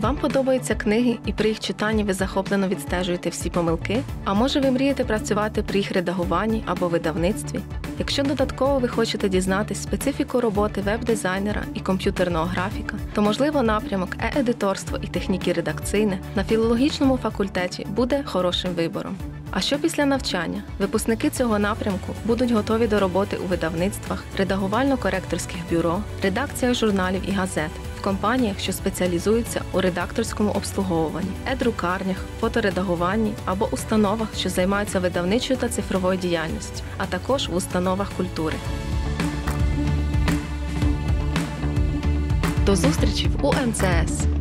Вам подобаються книги і при їх читанні ви захоплено відстежуєте всі помилки? А може ви мрієте працювати при їх редагуванні або видавництві? Якщо додатково ви хочете дізнатись специфіку роботи веб-дизайнера і комп'ютерного графіка, то, можливо, напрямок е-едиторство і техніки редакційне на філологічному факультеті буде хорошим вибором. А що після навчання? Випускники цього напрямку будуть готові до роботи у видавництвах, редагувально-коректорських бюро, редакціях журналів і газет, в компаніях, що спеціалізуються у редакторському обслуговуванні, е-друкарнях, фоторедагуванні або установах, що займаються видавничою та цифровою діяльністю, а також в установах культури. До зустрічі в УМЦС!